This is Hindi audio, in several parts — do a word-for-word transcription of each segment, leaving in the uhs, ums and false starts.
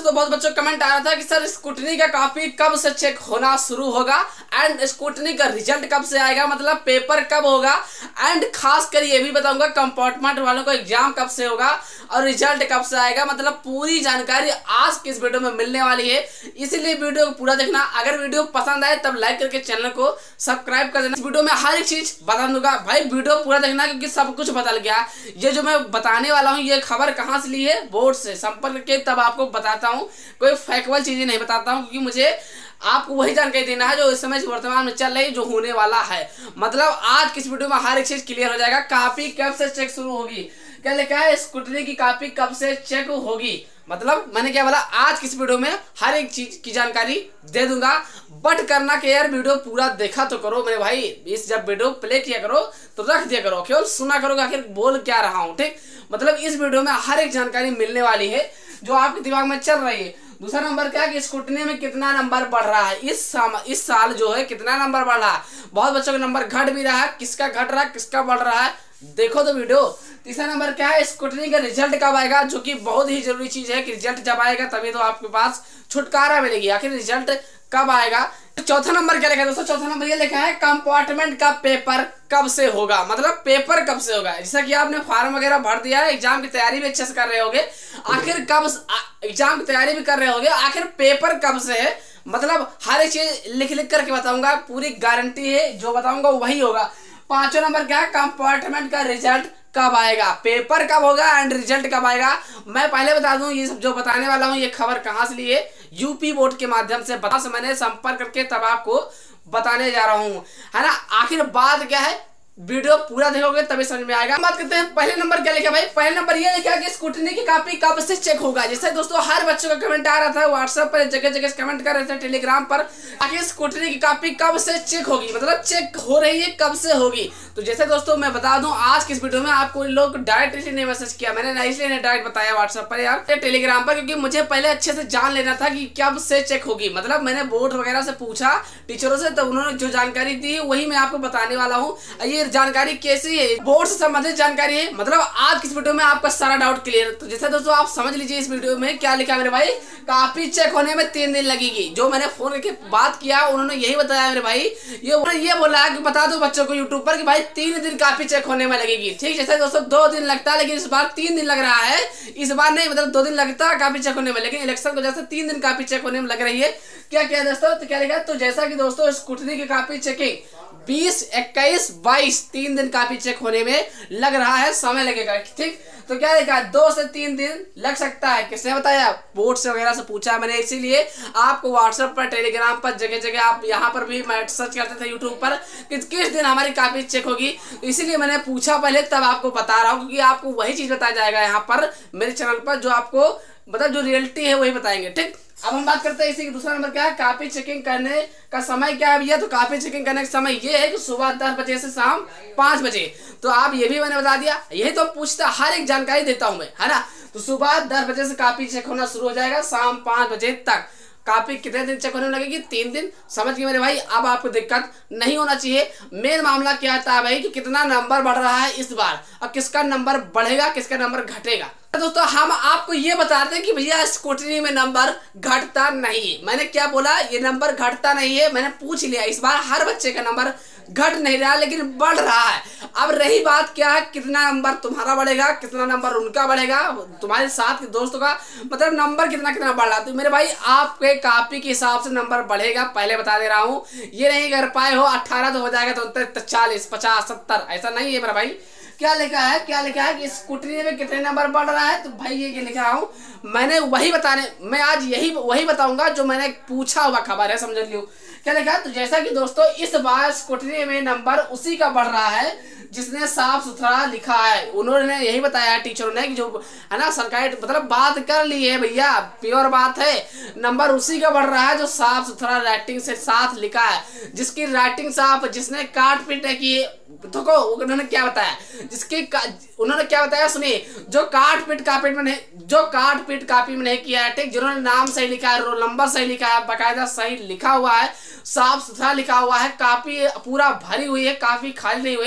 दोस्तों बहुत बच्चों कमेंट आ रहा था कि सर स्कूटनी का कॉपी कब से चेक होना शुरू होगा एंड स्कूटनी का रिजल्ट कब से आएगा, मतलब पेपर कब होगा एंड खास कर ये भी बताऊंगा कंपार्टमेंट वालों को एग्जाम कब से होगा और रिजल्ट कब से आएगा। मतलब पूरी जानकारी आज की इस वीडियो में मिलने वाली है, इसीलिए वीडियो को पूरा देखना। अगर वीडियो पसंद आए तब लाइक करके चैनल को सब्सक्राइब कर देना। इस वीडियो में हर एक चीज बता दूंगा भाई, वीडियो पूरा देखना क्योंकि सब कुछ बदल गया। ये जो मैं बताने वाला हूँ ये खबर कहाँ से ली है, बोर्ड से संपर्क के तब आपको बताता हूँ। कोई फैक्चुअल चीजें नहीं बताता हूँ क्योंकि मुझे आपको वही जानकारी देना है जो इस समय वर्तमान में चल रही, जो होने वाला है। मतलब आज किस वीडियो में हर एक चीज क्लियर हो जाएगा। कॉपी कब से चेक शुरू होगी, क्या लिखा है, स्कूटनी की कॉपी कब से चेक होगी। मतलब मैंने क्या बोला, आज किस वीडियो में हर एक चीज की जानकारी दे दूंगा। बट करना कि यार वीडियो पूरा देखा तो करो मेरे भाई। इस जब वीडियो प्ले किया करो तो रख दिया करो, केवल सुना करो आखिर बोल क्या रहा हूँ, ठीक। मतलब इस वीडियो में हर एक जानकारी मिलने वाली है जो आपके दिमाग में चल रही है। दूसरा नंबर क्या है कि स्कूटनी में कितना नंबर बढ़ रहा है इस साल, इस साल जो है कितना नंबर बढ़ रहा है। बहुत बच्चों का नंबर घट भी रहा है, किसका घट रहा है किसका बढ़ रहा है देखो तो वीडियो। तीसरा नंबर क्या है, स्कूटनी का रिजल्ट कब आएगा, जो कि बहुत ही जरूरी चीज है कि रिजल्ट जब आएगा तभी तो आपके पास छुटकारा मिलेगी। आखिर रिजल्ट कब आएगा। चौथा नंबर क्या लिखा है दोस्तों, चौथा नंबर ये लिखा है कंपार्टमेंट का पेपर कब से होगा। मतलब पेपर कब से होगा, जैसा कि आपने फॉर्म वगैरह भर दिया है, एग्जाम की तैयारी भी अच्छे से कर रहे होगे, आखिर कब एग्जाम की तैयारी भी कर रहे होगे, आखिर पेपर कब से है। मतलब हर एक चीज लिख लिख करके बताऊंगा, पूरी गारंटी है, जो बताऊंगा वही होगा। पांचवा नंबर क्या है, कंपार्टमेंट का रिजल्ट कब आएगा, पेपर कब होगा एंड रिजल्ट कब आएगा। मैं पहले बता दूं ये सब जो बताने वाला हूं ये खबर कहां से ली है, यूपी बोर्ड के माध्यम से बता से मैंने संपर्क करके तब आपको बताने जा रहा हूं, है ना। आखिर बात क्या है, वीडियो पूरा देखोगे तभी समझ में आएगा। बात करते हैं पहले नंबर क्या लिखा भाई, पहले नंबर ये लिखा कि स्कूटनी की कॉपी कब से चेक होगा। जैसे दोस्तों हर बच्चों का कमेंट आ रहा था व्हाट्सएप पर, जगह जगह कमेंट कर रहे थे, टेलीग्राम पर, आखिर स्कूटनी की कॉपी कब से चेक होगी, मतलब चेक हो रही है कब से होगी। तो जैसे दोस्तों मैं बता दूं आज की इस वीडियो में आपको लोग डायरेक्ट इसलिए मैसेज किया, मैंने इसलिए नहीं डायरेक्ट बताया व्हाट्सएप पर यार टेलीग्राम पर, क्योंकि मुझे पहले अच्छे से जान लेना था कि कब से चेक होगी। मतलब मैंने बोर्ड वगैरह से पूछा टीचरों से, तो उन्होंने जो जानकारी दी वही मैं आपको बताने वाला हूँ। ये जानकारी कैसे है, बोर्ड से संबंधित जानकारी है। मतलब आज किस वीडियो में आपका सारा डाउट क्लियर। तो जैसे दोस्तों आप समझ लीजिए इस वीडियो में क्या लिखा है मेरे भाई, कॉपी चेक होने में तीन दिन लगेगी। जो मैंने फोन करके बात किया उन्होंने यही बताया मेरे भाई, ये ये बोला कि बता दो बच्चों को यूट्यूब पर कि भाई तीन दिन कॉपी चेक होने में लगेगी, ठीक। जैसे दोस्तों दो दिन लगता है लेकिन इस बार तीन दिन लग रहा है। इस बार नहीं, मतलब दो दिन लगता है कॉपी चेक होने में, लेकिन इलेक्शन की वजह से तीन दिन कॉपी चेक होने में लग रही है। क्या क्या दोस्तों, तो क्या लिखा, तो जैसा कि दोस्तों स्कूटनी की कॉपी चेकिंग बीस इक्कीस बाईस तीन दिन कॉपी चेक होने में लग रहा है, समय लगेगा, ठीक। तो क्या लिखा है, दो से तीन दिन लग सकता है। किसने बताया, बोर्ड से वगैरह से पूछा मैंने, इसीलिए आपको व्हाट्सएप पर, टेलीग्राम पर, जगह जगह आप यहाँ पर भी मैं सर्च करते थे यूट्यूब पर कि किस दिन हमारी कॉपी चेक होगी, इसीलिए मैंने पूछा पहले तब आपको बता रहा हूँ, क्योंकि आपको वही चीज बताया जाएगा यहाँ पर मेरे चैनल पर, जो आपको मतलब जो रियलिटी है वही बताएंगे, ठीक। अब हम बात करते हैं इसी की दूसरा नंबर क्या है, कॉपी चेकिंग करने का समय क्या है भैया। तो कॉपी चेकिंग करने का समय ये है कि सुबह दस बजे से शाम पाँच बजे। तो आप ये भी मैंने बता दिया, यही तो पूछता हर एक जानकारी देता हूं मैं, है ना। तो सुबह दस बजे से कॉपी चेक होना शुरू हो जाएगा, शाम पाँच बजे तक। कॉपी कितने दिन चेक होने में लगेगी, तीन दिन। समझ गए मेरे भाई, अब आपको दिक्कत नहीं होना चाहिए। मेन मामला क्या आता है भाई कि कितना नंबर बढ़ रहा है इस बार और किसका नंबर बढ़ेगा किसका नंबर घटेगा। दोस्तों हम आपको ये बताते हैं कि भैया स्कूटनी में नंबर घटता नहीं है। मैंने क्या बोला, ये नंबर घटता नहीं है, मैंने पूछ लिया। इस बार हर बच्चे का नंबर घट नहीं रहा लेकिन बढ़ रहा है। अब रही बात क्या है, कितना नंबर तुम्हारा बढ़ेगा, कितना नंबर उनका बढ़ेगा, तुम्हारे साथ के दोस्तों का, मतलब नंबर कितना कितना बढ़ रहा है। तो मेरे भाई आपके कॉपी के हिसाब से नंबर बढ़ेगा, पहले बता दे रहा हूँ। ये नहीं कर पाए हो अट्ठारह तो हो जाएगा तो चालीस पचास सत्तर, ऐसा नहीं है मेरा भाई। क्या लिखा है, क्या लिखा है कि स्कूटनी में कितने नंबर बढ़ रहा है। तो भाई ये क्या लिखा हूँ मैंने वही बताने, मैं आज यही वही बताऊंगा जो मैंने पूछा हुआ खबर है, समझ लियो। क्या लिखा है, तो जैसा कि दोस्तों इस बार स्कूटनी में नंबर उसी का बढ़ रहा है जिसने साफ सुथरा लिखा है। उन्होंने यही बताया टीचरों ने कि जो है ना सरकारी, मतलब बात कर ली है भैया, प्योर बात है। नंबर उसी का बढ़ रहा है जो साफ सुथरा राइटिंग से साथ लिखा है, जिसकी राइटिंग साफ, जिसने काट पीट की। देखो उन्होंने क्या बताया, जिसकी उन्होंने क्या बताया सुनिए, जो काट पीट कापी में नहीं, जो काट पीट कापी में नहीं किया है, ठीक। जिन्होंने नाम सही लिखा है, रोल नंबर सही लिखा है, बाकायदा सही लिखा हुआ है, साफ सुथरा लिखा हुआ है, काफी पूरा भरी हुई है, काफी खाली नहीं हुई,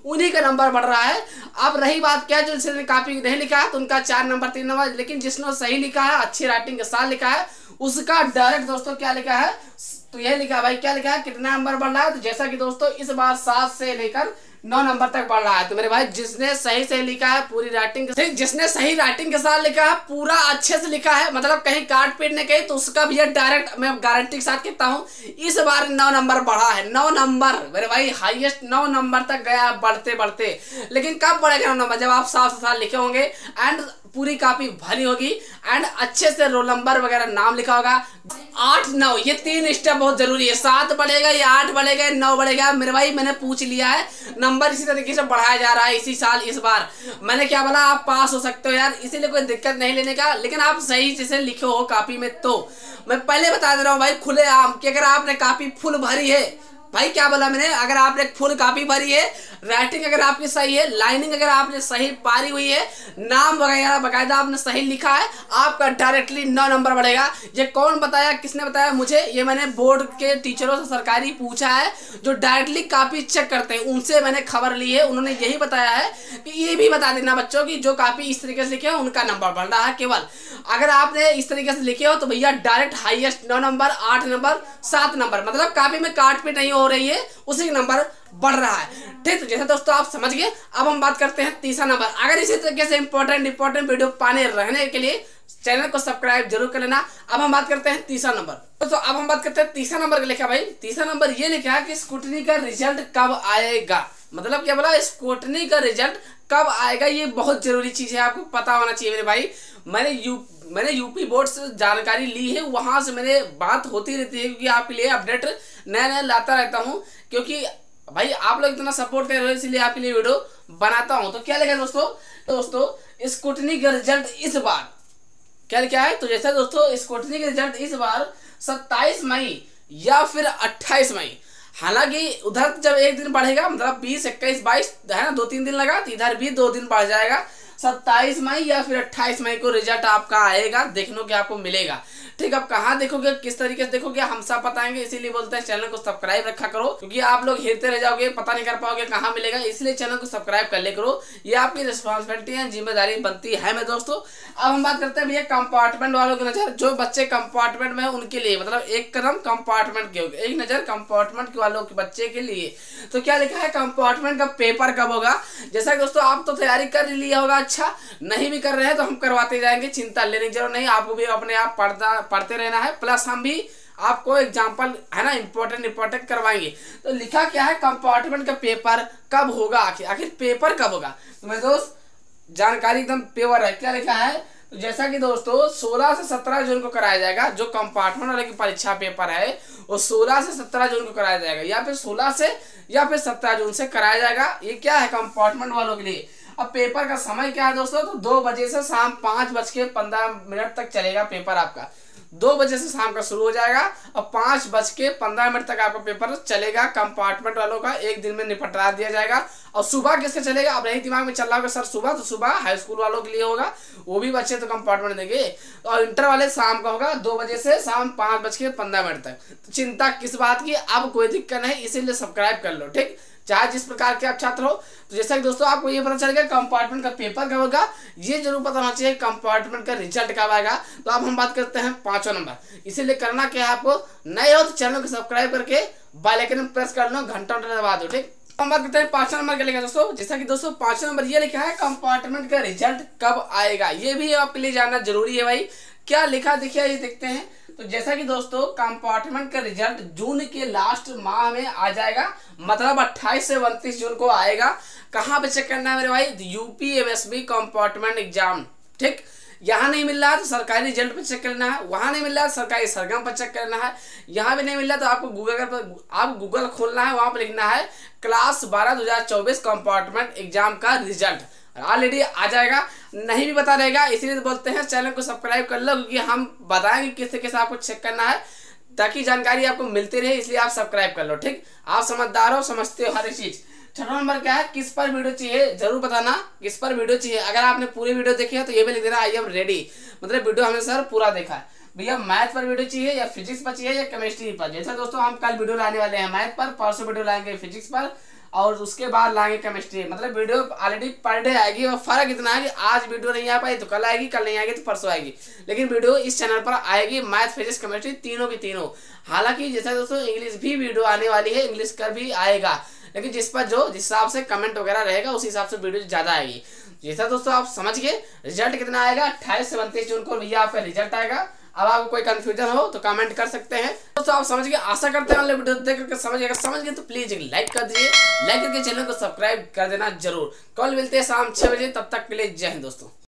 उन्हीं का नंबर बढ़ रहा है। अब रही बात क्या, जो जिसने कॉपी नहीं लिखा है तो उनका चार नंबर तीन नंबर, लेकिन जिसने सही लिखा है, अच्छी राइटिंग के साथ लिखा है, उसका डायरेक्ट दोस्तों क्या लिखा है, तो यह लिखा है भाई, क्या लिखा है, कितना नंबर बढ़ रहा है। तो जैसा कि दोस्तों इस बार सात से लेकर नौ नंबर तक बढ़ रहा है। तो मेरे भाई जिसने सही से लिखा है पूरी राइटिंग, जिसने सही राइटिंग के साथ लिखा है, पूरा अच्छे से लिखा है, मतलब कहीं काट पीट ने कही, तो उसका भैया डायरेक्ट मैं गारंटी के साथ कहता हूँ इस बार नौ नंबर बढ़ा है। नौ नंबर मेरे भाई हाईएस्ट नौ नंबर तक गया बढ़ते बढ़ते। लेकिन कब बढ़ेगा नौ नंबर, जब आप साफ साफ लिखे होंगे एंड पूरी कॉपी भरी होगी एंड अच्छे से रोल नंबर वगैरह नाम लिखा होगा। आठ नौ ये तीन स्टेप बहुत जरूरी है। सात बढ़ेगा या आठ बढ़ेगा नौ बढ़ेगा, मेरे भाई मैंने पूछ लिया है, नंबर इसी तरीके से बढ़ाया जा रहा है इसी साल। इस बार मैंने क्या बोला, आप पास हो सकते हो यार, इसीलिए कोई दिक्कत नहीं लेने का, लेकिन आप सही जैसे लिखे हो कॉपी में। तो मैं पहले बता दे रहा हूँ भाई खुले आम कि अगर आपने कॉपी फुल भरी है, भाई क्या बोला मैंने, अगर आपने फुल कॉपी भरी है, राइटिंग अगर आपकी सही है, लाइनिंग अगर आपने सही पारी हुई है, नाम वगैरह बकायदा आपने सही लिखा है, आपका डायरेक्टली नौ नंबर बढ़ेगा। ये कौन बताया, किसने बताया मुझे, ये मैंने बोर्ड के टीचरों से सरकारी पूछा है, जो डायरेक्टली कॉपी चेक करते हैं, उनसे मैंने खबर ली है। उन्होंने यही बताया है कि ये भी बता देना बच्चों की जो कॉपी इस तरीके से लिखे हो उनका नंबर बढ़ रहा है। केवल अगर आपने इस तरीके से लिखे हो तो भैया डायरेक्ट हाईएस्ट नौ नंबर, आठ नंबर, सात नंबर, मतलब कॉपी में काट पीट नहीं हो रही है, उसी का नंबर बढ़ रहा है। ठीक, तो जैसे दोस्तों आप समझ गए। अब हम बात करते हैं तीसरा नंबर। अगर इसी तरीके से इंपॉर्टेंट इंपॉर्टेंट वीडियो पाने रहने के लिए चैनल को सब्सक्राइब जरूर कर लेना। अब हम बात करते हैं तीसरा नंबर। दोस्तों अब हम बात करते हैं तीसरा नंबर का लिखा भाई, तीसरा नंबर ये लिखा है कि स्कूटनी का रिजल्ट कब आएगा। मतलब क्या बोला, स्कूटनी का रिजल्ट कब आएगा, ये बहुत जरूरी चीज है, आपको पता होना चाहिए मेरे भाई। मैंने यू मैंने यूपी बोर्ड से जानकारी ली है, वहां से मेरे बात होती रहती है, क्योंकि आपके लिए अपडेट नया नया लाता रहता हूँ, क्योंकि भाई आप लोग इतना सपोर्ट कर रहे हो, इसलिए आपके लिए वीडियो बनाता हूँ। तो क्या लिखा है दोस्तों, दोस्तों स्कूटनी का रिजल्ट इस बार क्या लिखा है, तो जैसा दोस्तों स्कूटनी का रिजल्ट इस बार सत्ताईस मई या फिर अट्ठाईस मई। हालांकि उधर जब एक दिन बढ़ेगा, मतलब बीस इक्कीस बाईस है ना, दो तीन दिन लगा, तो इधर भी दो दिन बढ़ जाएगा। सत्ताईस मई या फिर अट्ठाईस मई को रिजल्ट आपका आएगा, देखने को आपको मिलेगा। ठीक, अब कहाँ देखोगे, किस तरीके से देखोगे, हम सब बताएंगे, इसीलिए बोलते हैं चैनल को सब्सक्राइब रखा करो, क्योंकि आप लोग हिरते रह जाओगे, पता नहीं कर पाओगे कहाँ मिलेगा, इसलिए चैनल को सब्सक्राइब कर ले करो। ये आपकी रिस्पॉन्सिबिलिटी है, जिम्मेदारी बनती है मेरे दोस्तों। अब हम बात करते हैं भैया कंपार्टमेंट वालों की नजर, जो बच्चे कंपार्टमेंट में है उनके लिए, मतलब एक कदम कंपार्टमेंट के होगी, एक नजर कंपार्टमेंट वालों के बच्चे के लिए। तो क्या लिखा है, कंपार्टमेंट का पेपर कब होगा। जैसा कि दोस्तों आप तो तैयारी कर लिया होगा, अच्छा नहीं भी कर रहे हैं तो हम करवाते जाएंगे, चिंता लेने की जरूरत नहीं, आपको भी अपने आप पढ़ता पढ़ते रहना है, प्लस हम भी आपको एग्जाम्पल है ना इंपॉर्टेंट इंपॉर्टेंट करवाएंगे। तो लिखा क्या है, कंपार्टमेंट का पेपर कब होगा, आखिर आखिर पेपर कब होगा। तो मेरे दोस्त जानकारी एकदम पेवर है, क्या लिखा है, तो जैसा कि दोस्तों सोलह से सत्रह जून को कराया जाएगा, जो कंपार्टमेंट वाले की परीक्षा पेपर है वो सोलह से सत्रह जून को कराया जाएगा, या फिर सोलह से या फिर सत्रह जून से कराया जाएगा। ये क्या है, कंपार्टमेंट वालों के लिए। अब पेपर का समय क्या है दोस्तों, तो दो बजे से शाम पाँच बज के पंद्रह मिनट तक चलेगा पेपर आपका। दो बजे से शाम का शुरू हो जाएगा और पाँच बज के पंद्रह मिनट तक आपका पेपर चलेगा। कंपार्टमेंट वालों का एक दिन में निपटा दिया जाएगा। और सुबह किसके चलेगा, अब नहीं दिमाग में चल रहा होगा सर सुबह, तो सुबह हाई स्कूल वालों के लिए होगा, वो भी बच्चे तो कंपार्टमेंट देंगे। और इंटर वाले शाम का होगा दो बजे से शाम पाँच बज के पंद्रह मिनट तक। तो चिंता किस बात की, अब कोई दिक्कत नहीं, इसीलिए सब्सक्राइब कर लो, ठीक, चाहे जिस प्रकार के आप छात्र हो। तो जैसा कि दोस्तों आपको ये पता चल गया कंपार्टमेंट का पेपर कब होगा, ये जरूर पता होना चाहिए कंपार्टमेंट का रिजल्ट कब आएगा। तो अब हम बात करते हैं पांचवा नंबर। इसीलिए करना क्या है, आपको नए हो तो चैनल को सब्सक्राइब करके बेल आइकन प्रेस कर लो, घंटा दबा दो, ठीक। हम बात करते हैं पांचवा नंबर क्या लिखा है दोस्तों। जैसा कि दोस्तों पांचवा नंबर ये लिखा है कंपार्टमेंट का रिजल्ट कब आएगा, ये भी आपके लिए जानना जरूरी है भाई। क्या लिखा देखिए, ये देखते हैं। तो जैसा कि दोस्तों कंपार्टमेंट का रिजल्ट जून के लास्ट माह में आ जाएगा, मतलब अट्ठाईस से उनतीस जून को आएगा। कहाँ पे चेक करना है मेरे भाई, यूपी एमएसबी कंपार्टमेंट एग्जाम, ठीक। यहाँ नहीं मिल रहा तो सरकारी रिजल्ट पर चेक करना है, वहाँ नहीं मिल रहा सरकारी सरगम पर चेक करना है, यहाँ भी नहीं मिल रहा तो आपको गूगल पर आप गूगल खोलना है, वहाँ पर लिखना है क्लास बारह दो हजार चौबीस कंपार्टमेंट एग्जाम का रिजल्ट, ऑलरेडी आ जाएगा। नहीं भी बता रहेगा, इसीलिए तो बोलते हैं चैनल को सब्सक्राइब कर लो, क्योंकि हम बताएंगे किस तरीके से आपको चेक करना है, ताकि जानकारी आपको मिलती रहे, इसलिए आप सब्सक्राइब कर लो, ठीक। आप समझदार हो, समझते हो हर एक चीज। छठा नंबर क्या है, किस पर वीडियो चाहिए जरूर बताना, किस पर वीडियो चाहिए। अगर आपने पूरी वीडियो देखी है तो ये भी लिख देना आई एम रेडी, मतलब वीडियो हमने सर पूरा देखा है। भैया मैथ पर वीडियो चाहिए या फिजिक्स पर चाहिए या केमिस्ट्री पर। जैसे दोस्तों हम कल वीडियो लाने वाले हैं मैथ पर, परसों वीडियो लाएंगे फिजिक्स पर, और उसके बाद लाएंगे केमिस्ट्री। मतलब वीडियो ऑलरेडी पर डे आएगी और फर्क इतना है कि आज वीडियो नहीं आ पाई तो कल आएगी, कल नहीं आएगी तो परसों आएगी, लेकिन वीडियो इस चैनल पर आएगी मैथ फिजिक्स केमिस्ट्री तीनों की तीनों। हालांकि जैसा दोस्तों इंग्लिश भी वीडियो आने वाली है, इंग्लिश का भी आएगा, लेकिन जिस पर जो जिस हिसाब से कमेंट वगैरह रहेगा उस हिसाब से वीडियो ज्यादा आएगी। जैसा दोस्तों आप समझ गए रिजल्ट कितना आएगा, अट्ठाईस से उनतीस जून को भैया आपका रिजल्ट आएगा। अब आपको कोई कंफ्यूजन हो तो कमेंट कर सकते हैं दोस्तों। आप समझ गए, आशा करते हैं वीडियो देख करके समझ गए। समझ गए तो प्लीज एक लाइक कर दीजिए, लाइक करके चैनल को सब्सक्राइब कर देना जरूर। कल मिलते हैं शाम छह बजे, तब तक के लिए जय हिंद दोस्तों।